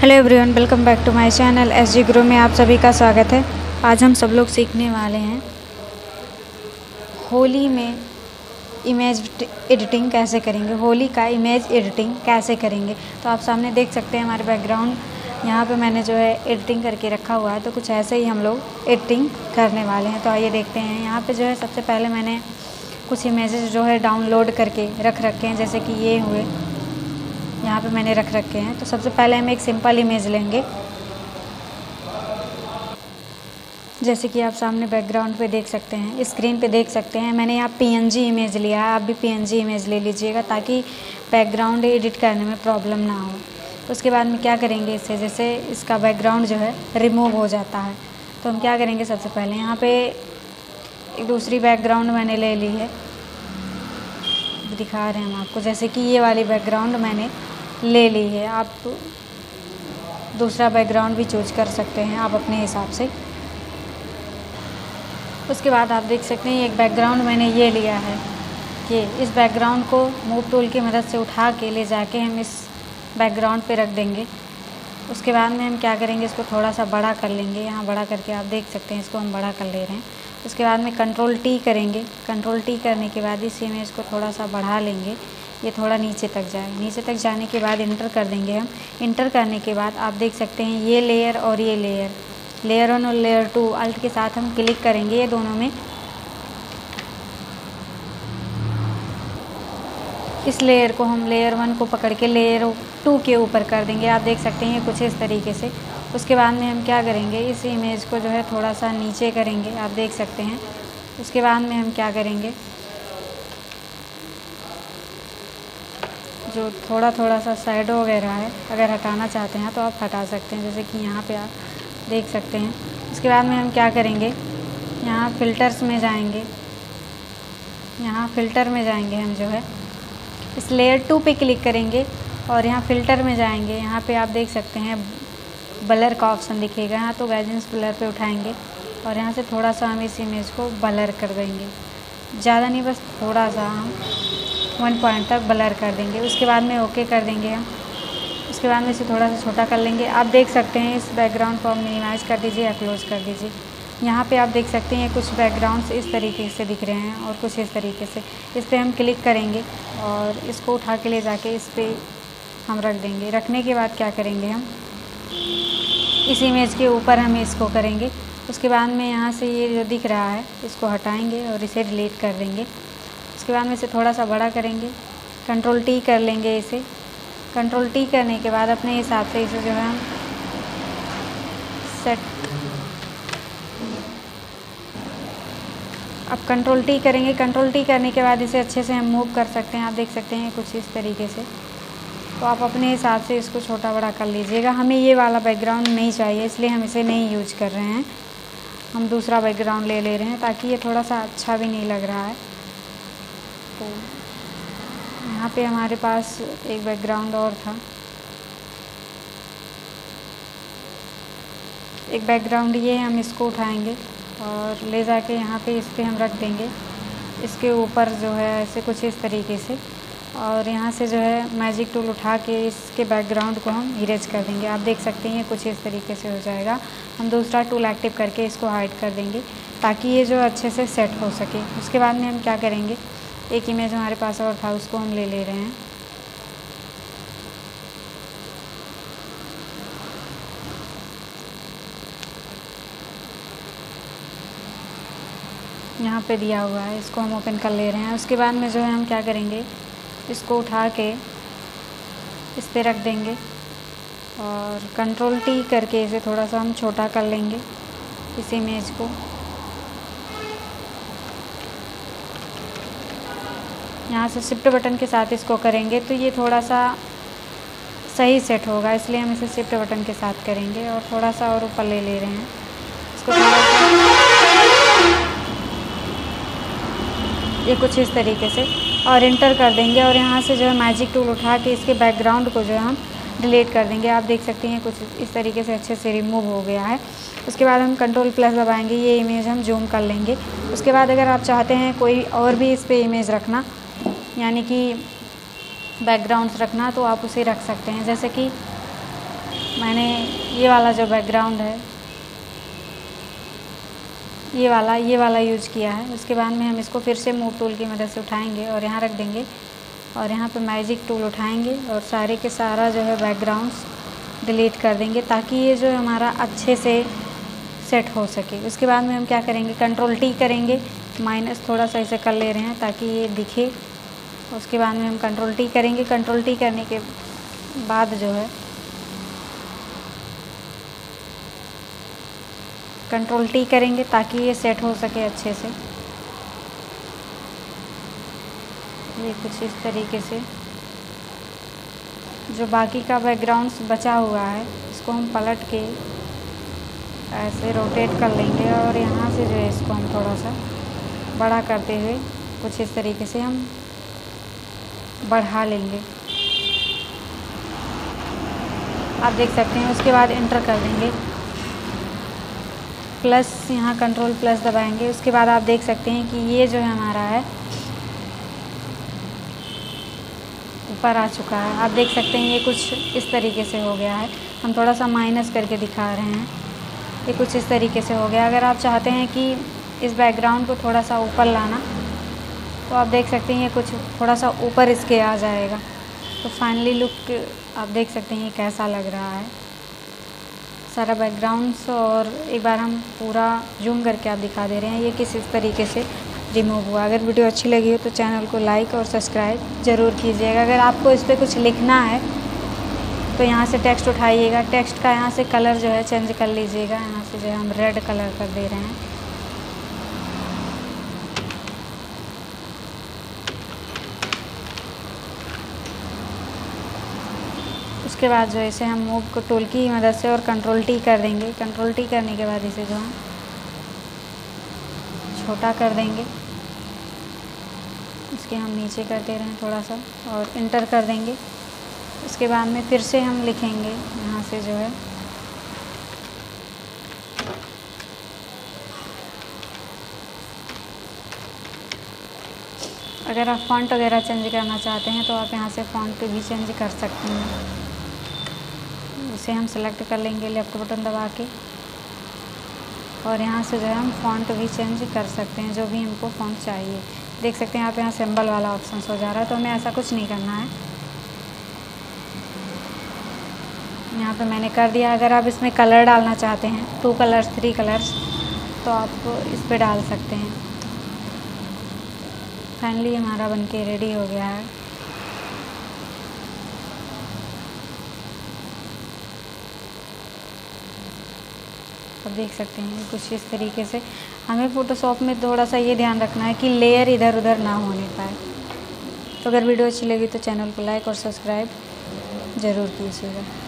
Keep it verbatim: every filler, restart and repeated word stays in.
Hello everyone, welcome back to my channel S G Guru में आप सभी का स्वागत है। आज हम सब लोग सीखने वाले हैं होली में इमेज एडिटिंग कैसे करेंगे, होली का इमेज एडिटिंग कैसे करेंगे। तो आप सामने देख सकते हैं हमारे बैकग्राउंड, यहाँ पे मैंने जो है एडिटिंग करके रखा हुआ है। तो कुछ ऐसे ही हम लोग एडिटिंग करने वाले हैं। तो आइए देखते हैं। यहाँ पे जो है सबसे पहले मैंने कुछ इमेजेस जो है डाउनलोड करके रख रखे हैं, जैसे कि ये हुए यहाँ पे मैंने रख रखे हैं। तो सबसे पहले हम एक सिंपल इमेज लेंगे, जैसे कि आप सामने बैकग्राउंड पे देख सकते हैं, स्क्रीन पे देख सकते हैं। मैंने यहाँ पीएनजी इमेज लिया है, आप भी पीएनजी इमेज ले लीजिएगा ताकि बैकग्राउंड एडिट करने में प्रॉब्लम ना हो। उसके बाद में क्या करेंगे, इससे जैसे इसका बैकग्राउंड जो है रिमूव हो जाता है। तो हम क्या करेंगे, सबसे पहले यहाँ पे एक दूसरी बैकग्राउंड मैंने ले ली है, दिखा रहे हैं हम आपको। जैसे कि ये वाली बैकग्राउंड मैंने ले ली है, आप दूसरा बैकग्राउंड भी चूज कर सकते हैं आप अपने हिसाब से। उसके बाद आप देख सकते हैं एक बैकग्राउंड मैंने ये लिया है, ये इस बैकग्राउंड को मूव टूल की मदद से उठा के ले जाके हम इस बैकग्राउंड पे रख देंगे। उसके बाद में हम क्या करेंगे, इसको थोड़ा सा बड़ा कर लेंगे। यहाँ बड़ा करके आप देख सकते हैं, इसको हम बड़ा कर ले रहे हैं। उसके बाद में कंट्रोल टी करेंगे। कंट्रोल टी करने के बाद इस इमेज को थोड़ा सा बढ़ा लेंगे, ये थोड़ा नीचे तक जाए। नीचे तक जाने के बाद इंटर कर देंगे हम। इंटर करने के बाद आप देख सकते हैं ये लेयर और ये लेयर, लेयर वन और लेयर टू, अल्ट के साथ हम क्लिक करेंगे ये दोनों में। इस लेयर को हम लेयर वन को पकड़ के लेयर टू के ऊपर कर देंगे। आप देख सकते हैं कुछ इस तरीके से। उसके बाद में हम क्या करेंगे, इस इमेज को जो है थोड़ा सा नीचे करेंगे, आप देख सकते हैं। उसके बाद में हम क्या करेंगे, जो थोड़ा थोड़ा सा शैडो वगैरह है, अगर हटाना चाहते हैं तो आप हटा सकते हैं, जैसे कि यहाँ पे आप देख सकते हैं। उसके बाद में हम क्या करेंगे, यहाँ फ़िल्टर्स में जाएंगे। यहाँ फ़िल्टर में जाएंगे हम जो है इस लेयर टू पे क्लिक करेंगे और यहाँ फ़िल्टर में जाएंगे। यहाँ पे आप देख सकते हैं ब्लर का ऑप्शन दिखेगा, यहाँ तो गाइडेंस ब्लर पे उठाएंगे और यहाँ से थोड़ा सा हम इस इमेज को ब्लर कर देंगे, ज़्यादा नहीं, बस थोड़ा सा हम वन पॉइंट तक ब्लर कर देंगे। उसके बाद में ओके कर देंगे हम। उसके बाद में इसे थोड़ा सा छोटा कर लेंगे। आप देख सकते हैं इस बैकग्राउंड को आप मिनिमाइज़ कर दीजिए या क्लोज कर दीजिए। यहाँ पे आप देख सकते हैं कुछ बैकग्राउंड्स इस तरीके से दिख रहे हैं और कुछ इस तरीके से। इस पर हम क्लिक करेंगे और इसको उठा के ले जाके इस पर हम रख देंगे। रखने के बाद क्या करेंगे, हम इस इमेज के ऊपर हम इसको करेंगे। उसके बाद में यहाँ से ये जो दिख रहा है इसको हटाएँगे और इसे डिलीट कर देंगे। उसके बाद में इसे थोड़ा सा बड़ा करेंगे, कंट्रोल टी कर लेंगे इसे। कंट्रोल टी करने के बाद अपने हिसाब से इसे जो है हम सेट, अब कंट्रोल टी करेंगे। कंट्रोल टी करने के बाद इसे अच्छे से हम मूव कर सकते हैं, आप देख सकते हैं कुछ इस तरीके से। तो आप अपने हिसाब से इसको छोटा बड़ा कर लीजिएगा। हमें ये वाला बैकग्राउंड नहीं चाहिए, इसलिए हम इसे नहीं यूज कर रहे हैं, हम दूसरा बैकग्राउंड ले ले रहे हैं ताकि ये थोड़ा सा अच्छा भी नहीं लग रहा है। तो यहाँ पे हमारे पास एक बैकग्राउंड और था, एक बैकग्राउंड ये है। हम इसको उठाएंगे और ले जाके यहाँ पे इस पे हम रख देंगे, इसके ऊपर जो है ऐसे कुछ इस तरीके से। और यहाँ से जो है मैजिक टूल उठा के इसके बैकग्राउंड को हम इरेज कर देंगे। आप देख सकते हैं कुछ इस तरीके से हो जाएगा। हम दूसरा टूल एक्टिव करके इसको हाइड कर देंगे ताकि ये जो अच्छे से सेट हो सके। उसके बाद में हम क्या करेंगे, एक इमेज हमारे पास और था, उसको हम ले ले रहे हैं। यहाँ पे दिया हुआ है, इसको हम ओपन कर ले रहे हैं। उसके बाद में जो है हम क्या करेंगे, इसको उठा के इस पे रख देंगे और कंट्रोल टी करके इसे थोड़ा सा हम छोटा कर लेंगे इस इमेज को। यहाँ से शिफ्ट बटन के साथ इसको करेंगे तो ये थोड़ा सा सही सेट होगा, इसलिए हम इसे शिफ्ट बटन के साथ करेंगे और थोड़ा सा और ऊपर ले ले रहे हैं इसको थोड़ा सा, ये कुछ इस तरीके से, और इंटर कर देंगे। और यहाँ से जो है मैजिक टूल उठा के इसके बैकग्राउंड को जो है हम डिलीट कर देंगे। आप देख सकते हैं कुछ इस तरीके से अच्छे से रिमूव हो गया है। उसके बाद हम कंट्रोल प्लस दबाएंगे, ये इमेज हम जूम कर लेंगे। उसके बाद अगर आप चाहते हैं कोई और भी इस पर इमेज रखना, यानी कि बैकग्राउंड्स रखना, तो आप उसे रख सकते हैं। जैसे कि मैंने ये वाला जो बैकग्राउंड है ये वाला ये वाला यूज किया है। उसके बाद में हम इसको फिर से मूव टूल की मदद से उठाएंगे और यहाँ रख देंगे और यहाँ पे मैजिक टूल उठाएंगे और सारे के सारा जो है बैकग्राउंड्स डिलीट कर देंगे ताकि ये जो हमारा अच्छे से सेट हो सके। उसके बाद में हम क्या करेंगे, कंट्रोल टी करेंगे, माइनस थोड़ा सा इसे कर ले रहे हैं ताकि ये दिखे। उसके बाद में हम कंट्रोल टी करेंगे। कंट्रोल टी करने के बाद जो है कंट्रोल टी करेंगे ताकि ये सेट हो सके अच्छे से। ये कुछ इस तरीके से जो बाकी का बैकग्राउंड्स बचा हुआ है इसको हम पलट के ऐसे रोटेट कर लेंगे और यहाँ से जो है इसको हम थोड़ा सा बड़ा करते हुए कुछ इस तरीके से हम बढ़ा लेंगे। आप देख सकते हैं। उसके बाद एंटर कर देंगे, प्लस यहाँ कंट्रोल प्लस दबाएंगे। उसके बाद आप देख सकते हैं कि ये जो है हमारा है ऊपर आ चुका है। आप देख सकते हैं ये कुछ इस तरीके से हो गया है। हम थोड़ा सा माइनस करके दिखा रहे हैं। ये कुछ इस तरीके से हो गया। अगर आप चाहते हैं कि इस बैकग्राउंड को थोड़ा सा ऊपर लाना तो आप देख सकते हैं ये कुछ थोड़ा सा ऊपर इसके आ जाएगा। तो फाइनली लुक आप देख सकते हैं ये कैसा लग रहा है सारा बैकग्राउंड्स। और एक बार हम पूरा जूम करके आप दिखा दे रहे हैं ये किस इस तरीके से रिमूव हुआ। अगर वीडियो अच्छी लगी हो तो चैनल को लाइक और सब्सक्राइब ज़रूर कीजिएगा। अगर आपको इस पर कुछ लिखना है तो यहाँ से टेक्स्ट उठाइएगा। टेक्स्ट का यहाँ से कलर जो है चेंज कर लीजिएगा। यहाँ से जो है हम रेड कलर कर दे रहे हैं। उसके बाद जो है इसे हम मूव को टूल की मदद से और कंट्रोल टी कर देंगे। कंट्रोल टी करने के बाद इसे जो हम छोटा कर देंगे। इसके हम नीचे कर दे रहे हैं थोड़ा सा और इंटर कर देंगे। उसके बाद में फिर से हम लिखेंगे यहाँ से जो है अगर आप फॉन्ट वगैरह चेंज करना चाहते हैं तो आप यहाँ से फॉन्ट भी चेंज कर सकते हैं। इसे हम सेलेक्ट कर लेंगे लेफ़्ट बटन दबा के और यहाँ से जो है हम फॉन्ट भी चेंज कर सकते हैं जो भी हमको फॉन्ट चाहिए। देख सकते हैं आप यहाँ सिंबल वाला ऑप्शन हो जा रहा है। तो हमें ऐसा कुछ नहीं करना है। यहाँ पे मैंने कर दिया। अगर आप इसमें कलर डालना चाहते हैं टू कलर्स थ्री कलर्स तो आप इस पे डाल सकते हैं। फाइनली हमारा बनके रेडी हो गया है। आप देख सकते हैं कुछ इस तरीके से। हमें फ़ोटोशॉप में थोड़ा सा ये ध्यान रखना है कि लेयर इधर उधर ना होने पाए। तो अगर वीडियो अच्छी लगी तो चैनल को लाइक और सब्सक्राइब ज़रूर कीजिएगा।